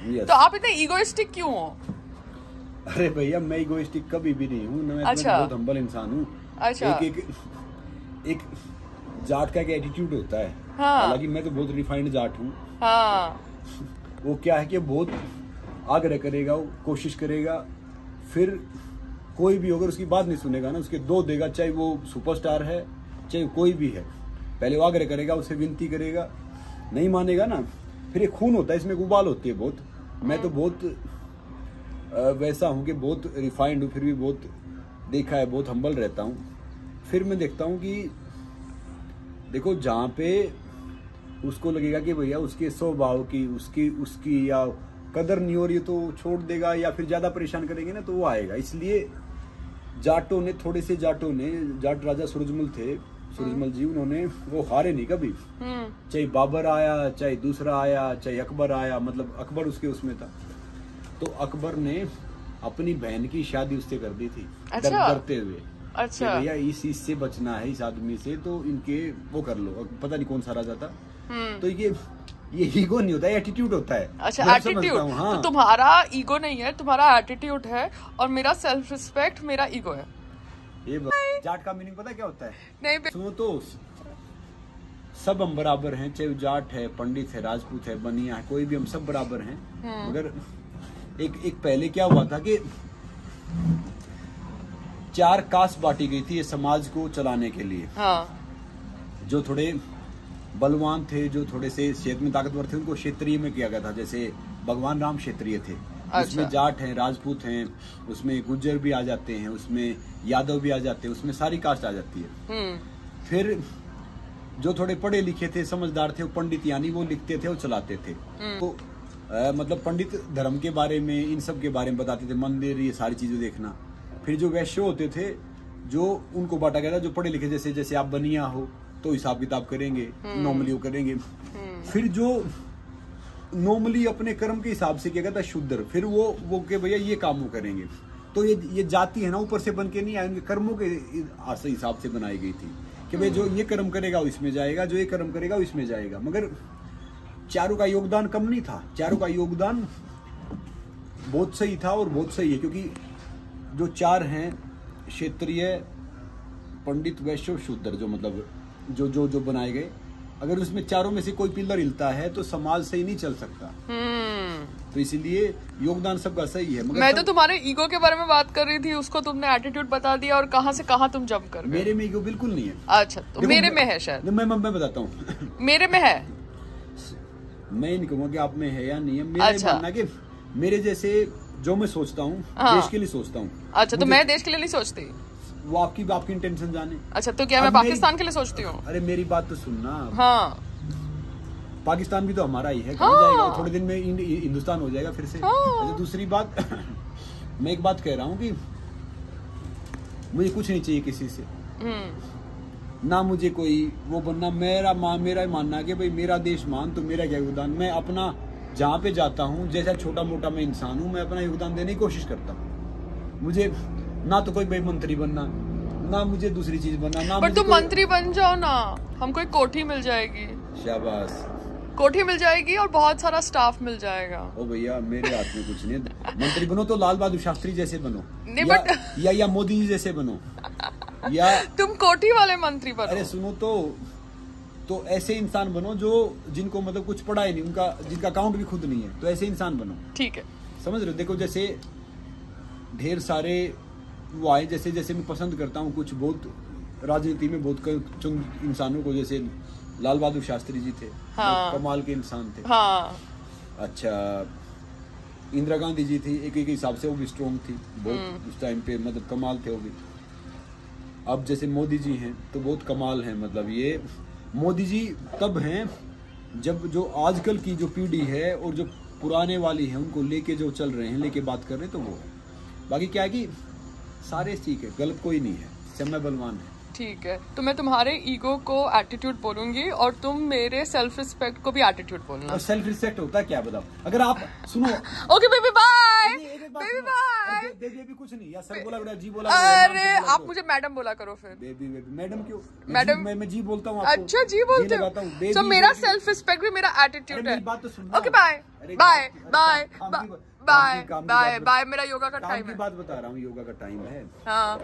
Yes. तो आप इतने ईगोइस्टिक क्यों हो? अरे भैया मैं इगोइस्टिक कभी भी नहीं हूँ, मैं अच्छा। बहुत हम्बल इंसान हूँ। अच्छा। एक जाट का एक एटीट्यूड होता है। हाँ। हालांकि मैं तो बहुत रिफाइंड जाट हूँ। हाँ। वो क्या है कि बहुत आग्रह करेगा, वो कोशिश करेगा, फिर कोई भी अगर उसकी बात नहीं सुनेगा ना, उसके दो देगा, चाहे वो सुपरस्टार है चाहे कोई भी है। पहले वो आग्रह करेगा, उसे विनती करेगा, नहीं मानेगा ना, फिर एक खून होता है, इसमें उबाल होती है बहुत। मैं तो बहुत वैसा हूँ कि बहुत रिफाइंड हूँ, फिर भी बहुत देखा है, बहुत हम्बल रहता हूँ। फिर मैं देखता हूँ कि देखो जहाँ पे उसको लगेगा कि भैया उसके स्वभाव की उसकी या कदर नहीं हो रही तो छोड़ देगा, या फिर ज्यादा परेशान करेंगे ना तो वो आएगा। इसलिए जाटों ने, थोड़े से जाटों ने, जाट राजा सूरजमल थे, सूरजमल जी, उन्होंने वो हारे नहीं कभी। चाहे बाबर आया, चाहे दूसरा आया, चाहे अकबर आया, मतलब अकबर उसके उसमें था, तो अकबर ने अपनी बहन की शादी उससे कर दी थी। अच्छा। डरते हुए। अच्छा। भैया इससे बचना है, इस आदमी से, तो इनके वो कर लो। पता नहीं कौन सा राजा था। तो ये ईगो नहीं होता है, एटीट्यूड होता है। अच्छा, एटीट्यूड। हाँ। तो तुम्हारा ईगो नहीं है, तुम्हारा एटीट्यूड है, और मेरा सेल्फ रिस्पेक्ट, मेरा ईगो है। ये जाट का मीनिंग पता क्या होता है? नहीं सुनो तो, सब हम बराबर हैं, चाहे जाट है, पंडित है, राजपूत है, बनिया है, कोई भी, हम सब बराबर हैं। मगर एक पहले क्या हुआ था कि 4 कास्ट बांटी गई थी ये समाज को चलाने के लिए। हाँ। जो थोड़े बलवान थे, जो थोड़े से क्षेत्र में ताकतवर थे, उनको क्षेत्रीय में किया गया था। जैसे भगवान राम क्षेत्रीय थे। अच्छा। उसमें जाट हैं, राजपूत हैं, उसमें गुज्जर भी आ जाते हैं, उसमें यादव भी आ जाते हैं, उसमें सारी कास्ट आ जाती है। फिर जो थोड़े पढ़े लिखे थे, समझदार थे, वो पंडित, यानी वो लिखते थे, वो चलाते थे। तो मतलब पंडित धर्म के बारे में, इन सब के बारे में बताते थे, मंदिर, ये सारी चीजें देखना। फिर जो वैश्य होते थे, जो उनको बांटा गया था, जो पढ़े लिखे, जैसे जैसे आप बनिया हो तो हिसाब किताब करेंगे, नॉर्मली वो करेंगे। फिर जो नॉर्मली अपने कर्म के हिसाब से किया गया था शूद्र, फिर वो के भैया ये काम वो करेंगे। तो ये जाति है ना, ऊपर से बन के नहीं आई, उनके कर्मों के हिसाब से बनाई गई थी कि भाई जो ये कर्म करेगा वो इसमें जाएगा, जो ये कर्म करेगा वो इसमें जाएगा। मगर चारों का योगदान कम नहीं था, चारों का योगदान बहुत सही था और बहुत सही है, क्योंकि जो 4 हैं, क्षेत्रीय, पंडित, वैश्य, शूद्र, जो मतलब जो बनाए गए, अगर उसमें चारों में से कोई पिलर हिलता है तो समाज सही नहीं चल सकता। तो इसीलिए योगदान सबका सही है। मगर मैं तो तुम्हारे ईगो के बारे में बात कर रही थी, उसको तुमने एटीट्यूड बता दिया, और कहाँ से कहाँ तुम जंप कर गए। मेरे में ईगो बिल्कुल नहीं है। अच्छा, तो मेरे में है शायद। मैं बताता हूँ। मेरे में है। मैं नहीं कहूँगा कि आप में है या नहीं है, मेरा अच्छा। मानना कि मेरे जैसे जो मैं सोचता हूँ, हाँ। देश के लिए सोचता हूँ। अच्छा, तो मैं देश के लिए नहीं सोचती। वो आपकी इंटेंशन जाने। अच्छा, तो क्या मैं पाकिस्तान के लिए सोचती हूँ? अरे मेरी बात तो सुनना। हाँ। पाकिस्तान भी तो हमारा ही है, कहाँ जाएगा? थोड़े दिन में हिंदुस्तान हो जाएगा फिर से। अच्छा, दूसरी बात मैं एक बात कह रहा हूँ कि मुझे कुछ नहीं चाहिए किसी से, ना मुझे कोई वो बनना। मेरा मानना है कि भाई मेरा देश मान, तो मेरा क्या योगदान, मैं अपना जहाँ पे जाता हूँ, जैसा छोटा मोटा मैं इंसान हूँ, मैं अपना योगदान देने की कोशिश करता हूँ। मुझे ना तो कोई भाई मंत्री बनना, ना मुझे दूसरी चीज बनना, ना। पर तुम मंत्री बन जाओ ना, हमको एक कोठी मिल जाएगी। शाबाश। कोठी मिल जाएगी और बहुत सारा स्टाफ मिल जाएगा। ओ भैया मेरे हाथ में कुछ नहीं है। मंत्री बनो तो लाल बहादुर शास्त्री जैसे बनो, नहीं, या मोदी जी जैसे बनो, या तुम कोठी वाले मंत्री बनो। अरे सुनो तो ऐसे इंसान बनो जो जिनको मतलब कुछ पढ़ा ही नहीं, उनका जिनका अकाउंट भी खुद नहीं है, तो ऐसे इंसान बनो। ठीक है, समझ रहे हो? देखो जैसे ढेर सारे वो आए, जैसे जैसे मैं पसंद करता हूँ कुछ बहुत राजनीति में बहुत चुन इंसानों को, जैसे लाल बहादुर शास्त्री जी थे। हाँ। कमाल के इंसान थे। हाँ। अच्छा, इंदिरा गांधी जी थी, एक हिसाब से वो भी स्ट्रॉन्ग थी बहुत उस टाइम पे, मतलब कमाल थे वो भी। अब जैसे मोदी जी हैं तो बहुत कमाल हैं, मतलब ये मोदी जी तब हैं जब जो आजकल की जो पीढ़ी है और जो पुराने वाली है उनको लेके जो चल रहे हैं, लेके बात कर रहे हैं, तो वो है। बाकी क्या है कि सारे ठीक है, गलत कोई नहीं है, समय बलवान है। ठीक है, तो मैं तुम्हारे ईगो को एटीट्यूड बोलूंगी और तुम मेरे सेल्फ रिस्पेक्ट को भी एटीट्यूड बोलना। और सेल्फ रिस्पेक्ट होता है क्या बताओ? अगर आप सुनो। Okay baby, bye. Baby bye. Baby अभी कुछ नहीं यार, सर बोला करो, जी बोला अरे आप मुझे मैडम बोला करो फिर। बेबी मैडम क्यों? मैडम मैं जी बोलता हूँ। अच्छा जी बोलते हो। तो मेरा सेल्फ रिस्पेक्ट भी मेरा एटीट्यूड है। बात तो सुन। Okay bye bye bye bye bye bye. मेरा योगा का टाइम है। बात बता रहा हूँ, योगा का टाइम है। हाँ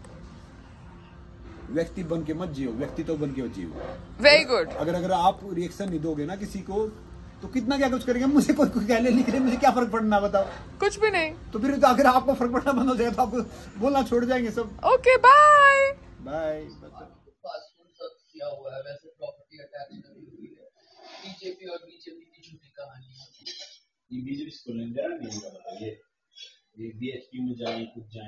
व्यक्ति बन के मत जियो, व्यक्तित्व बन के जियो। Very good. अगर आप रिएक्शन नहीं दोगे ना किसी को, तो कितना क्या कुछ करेंगे। मुझे कोई कहने लिख रहे, मुझे क्या फर्क पड़ना, बताओ। कुछ भी नहीं। तो फिर तो अगर आपको फर्क पड़ना बंद हो जाएगा तो आपको बोलना छोड़ जाएंगे सब। Okay bye bye. किया हुआ है, वैसे प्रॉपर्टी अटैच नहीं हुई है। बीजेपी और बीजेपी की झूठी कहानी है। ये बीजेपी स्कूल में जरा नहीं होगा, बताइए ये बीएचपी में जाए कुछ जाए।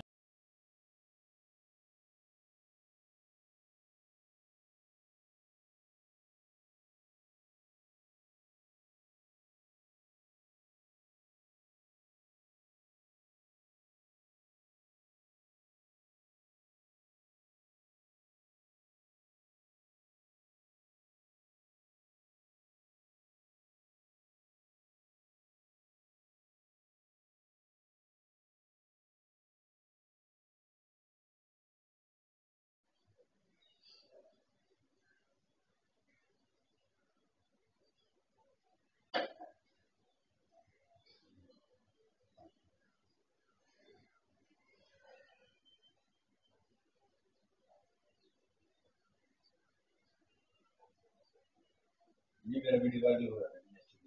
ये ग्रेविटी वाली हो रहा है।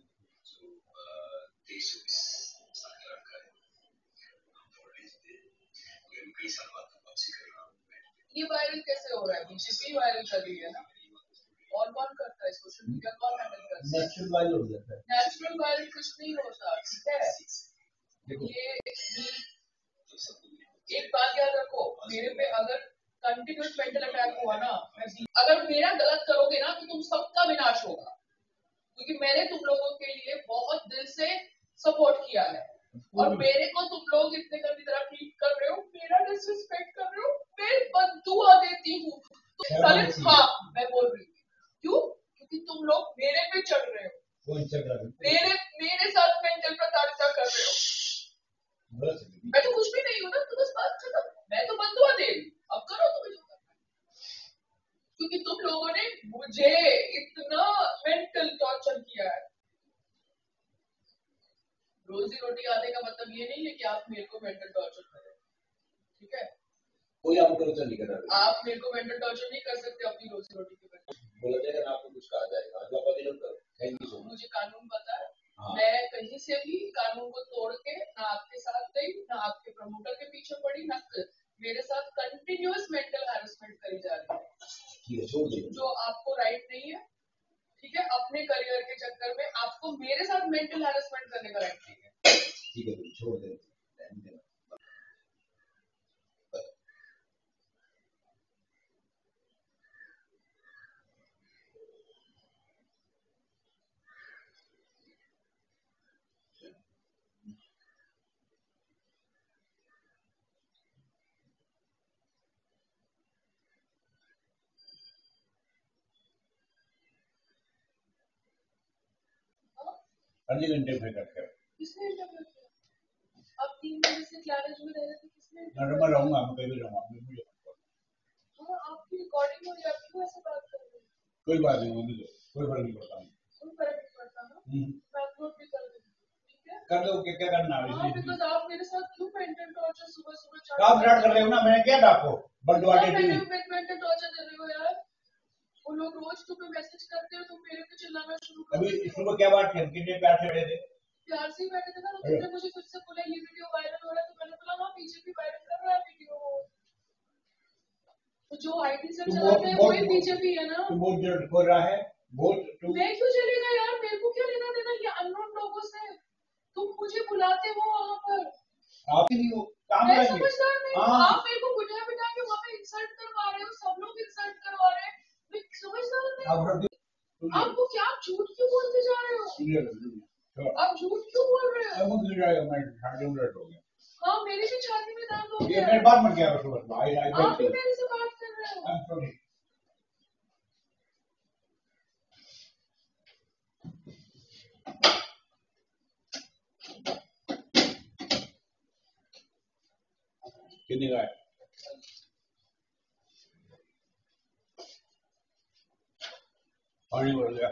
ये वायरल कैसे हो रहा है? बीजेपी वायरल कर रही है ना, और कौन करता है? सोशल मीडिया कौन हैंडल करता है? नेचुरल वायरल हो जाता है। नेचुरल वायरल कुछ नहीं होता, ठीक है। ये एक बात याद रखो, मेरे पे अगर कंटिन्यूस मेंटल अटैक हुआ ना, अगर मेरा गलत करोगे ना तो तुम सबका विनाश होगा, क्योंकि मैंने तुम लोगों के लिए बहुत दिल से सपोर्ट किया है, और मेरे को तुम लोग इतने गंदी तरह ट्रीट कर रहे हो, मेरा डिसरिस्पेक्ट कर रहे हो, मैं बद्दुआ देती हूँ। हाँ मैं बोल रही हूँ, क्यों? क्योंकि तुम लोग मेरे पे चढ़ रहे हो, मेरे साथ मेंटल प्रताड़िता कर रहे हो। मैं तो कुछ भी नहीं हूँ ना, तो बस बात खत्म। मैं तो बद्दुआ दे रही हूँ, अब करो तुम्हें जो करना है, क्योंकि तुम लोगों ने मुझे इतना मेंटल टॉर्चर किया है। रोजी रोटी आने का मतलब ये नहीं है कि आप मेरे को मेंटल टॉर्चर करें, ठीक है। कोई आपको टॉर्चर नहीं कर रहा। आप मेरे को मेंटल टॉर्चर नहीं कर सकते अपनी रोजी रोटी के वजह से। बोला जाएगा ना आपको कुछ कहा जाएगा, जो आप अभी करो। Thank you so much. मुझे कानून पता है। हाँ। मैं कहीं से भी कानून को तोड़ के ना आपके साथ गई, ना आपके प्रमोटर के पीछे पड़ी, ना मेरे साथ कंटिन्यूअस मेंटल हैरेसमेंट करी जा रही है। ठीक है, छोड़ दीजिए। जो आपको राइट नहीं है, ठीक है। अपने करियर के चक्कर में आपको मेरे साथ मेंटल हैरेसमेंट करने का राइट नहीं है। ठीक है, छोड़ दे। अर्ली घंटे में करते हो। किसने इंटरव्यू किया? अब 3 महीने से क्लैरेज में रह रहे थे, किसने? मैं रहूंगा, मैं कहीं भी रहूंगा। हाँ, आपकी रिकॉर्डिंग हो जाती है, ऐसे बात कर रहे हैं। कोई बात नहीं, मुझे कोई फर्क नहीं पड़ता। कोई फर्क नहीं पड़ता ना, मैं अपलोड भी कर दूंगी, ठीक है। कर दो, क्या करना है? हाँ, बिकॉज़ आप मेरे साथ क्यों मेंटल टॉर्चर सुबह आप स्टार्ट कर रहे हो ना, मैंने किया था आपको बंटवारे टीवी मेंटल टॉर्चर दे रहे हो यार। वो लोग रोज तुम्हें मैसेज करते हो, तुम मेरे पे चिल्लाना शुरू कर अभी देते हो। सुबह क्या बात है, कितने प्यार से बैठे थे? प्यार से ही बैठे थे ना, तुमने मुझे खुद से बोला ये वीडियो वायरल हो रहा है, तो मैंने बोला हाँ बीजेपी वायरल कर रहा है वीडियो। तो जो आईटी से चलाते हैं वही बीजेपी है ना। वोट हो रहा है, वोट मैं क्यों चलेगा यार, मेरे को क्या लेना देना ये अननोन लोगों से। तुम मुझे बुलाते हो वहाँ पर, आप ही हो काम मैं करेंगे। समझदार नहीं हूँ। हाँ। आप मेरे को बिठा बिठा के वहाँ पे इंसल्ट करवा रहे हो, सब लोग इंसल्ट करवा रहे हैं, मैं समझदार नहीं हूँ। आपको क्या, आप झूठ क्यों बोलते जा रहे हो? आप झूठ क्यों बोल रहे हो? हाँ, मेरी भी छाती में दर्द हो गया। मेरे बात मत किया करो, आप भी मेरे से बात कर रहे हो। कितने का है? पानी भर गया।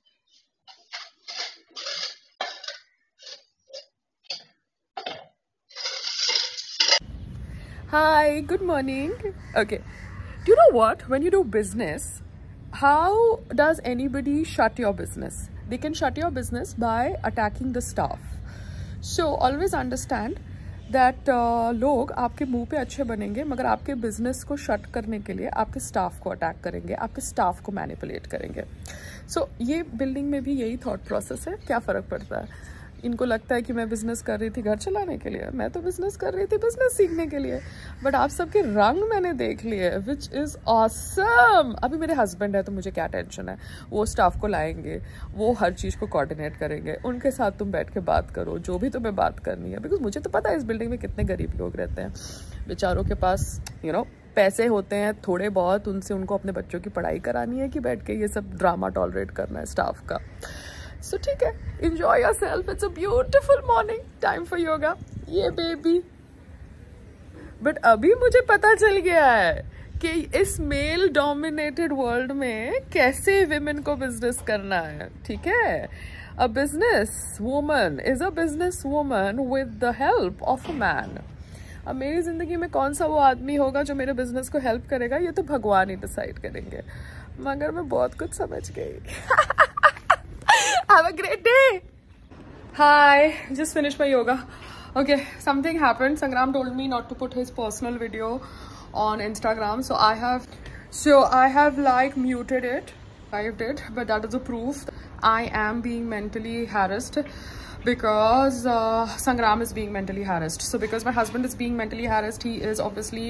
Hi, good morning. Okay. Do you know what? When you do business, how does anybody shut your business? They can shut your business by attacking the staff. So always understand that लोग आपके मुंह पे अच्छे बनेंगे मगर आपके business को shut करने के लिए आपके स्टाफ को अटैक करेंगे, आपके स्टाफ को मैनिपुलेट करेंगे. So ये बिल्डिंग में भी यही थॉट प्रोसेस है. क्या फ़र्क पड़ता है? इनको लगता है कि मैं बिज़नेस कर रही थी घर चलाने के लिए, मैं तो बिज़नेस कर रही थी बिज़नेस सीखने के लिए. बट आप सबके रंग मैंने देख लिए, विच इज़ ऑसम. अभी मेरे हस्बैंड है तो मुझे क्या टेंशन है. वो स्टाफ को लाएंगे, वो हर चीज़ को कोऑर्डिनेट करेंगे, उनके साथ तुम बैठ के बात करो जो भी तुम्हें बात करनी है. बिकॉज मुझे तो पता है इस बिल्डिंग में कितने गरीब लोग रहते हैं. बेचारों के पास पैसे होते हैं थोड़े बहुत, उनसे उनको अपने बच्चों की पढ़ाई करानी है कि बैठ के ये सब ड्रामा टॉलरेट करना है स्टाफ का. So ठीक है, enjoy yourself. It's a beautiful morning. Time for yoga. ये baby. But अभी मुझे पता चल गया है कि इस मेल डोमिनेटेड वर्ल्ड में कैसे विमेन को बिजनेस करना है. ठीक है, a business woman is a business woman with the help of a man. अब मेरी जिंदगी में कौन सा वो आदमी होगा जो मेरे बिजनेस को हेल्प करेगा, ये तो भगवान ही डिसाइड करेंगे. मगर मैं बहुत कुछ समझ गई. Have a great day. Hi, just finished my yoga. Okay, something happened. Sangram told me not to put his personal video on Instagram, so I have like muted it. I did, but that is a proof I am being mentally harassed because Sangram is being mentally harassed. So because my husband is being mentally harassed, he is obviously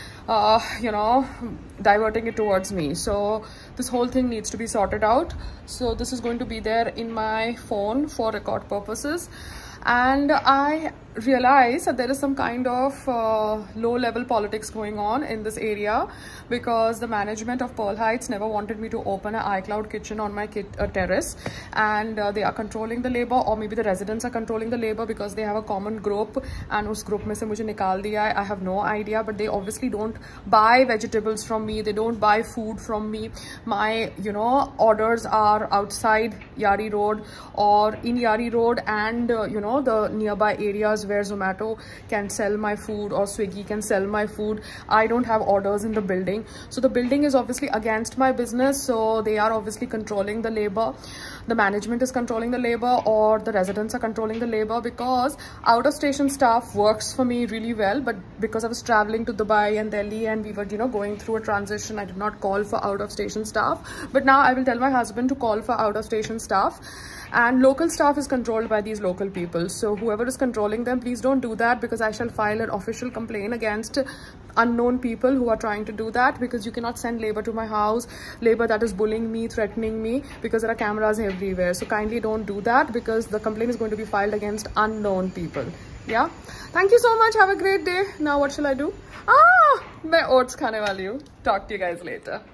diverting it towards me. So this whole thing needs to be sorted out. So this is going to be there in my phone for record purposes. And I realized that there is some kind of low-level politics going on in this area because the management of Pearl Heights never wanted me to open an iCloud kitchen on my terrace, and they are controlling the labor, or maybe the residents are controlling the labor because they have a common group, and us group mein se mujhe nikal diya hai. I have no idea, but they obviously don't buy vegetables from me, they don't buy food from me. My orders are outside Yari Road or in Yari Road and the nearby areas where Zomato can sell my food or Swiggy can sell my food. I don't have orders in the building, so the building is obviously against my business. So they are obviously controlling the labor. The management is controlling the labor, or the residents are controlling the labor, because out of station staff works for me really well, but because I was traveling to Dubai and Delhi and we were going through a transition, I did not call for out of station staff. But now I will tell my husband to call for out of station staff. And local staff is controlled by these local people. So whoever is controlling them, please don't do that, because I shall file an official complaint against unknown people who are trying to do that, because you cannot send labor to my house, labor that is bullying me, threatening me, because there are cameras everywhere. So kindly don't do that, because the complaint is going to be filed against unknown people. Yeah. Thank you so much. Have a great day. Now what shall I do? मैं oats खाने वाली हूँ. Talk to you guys later.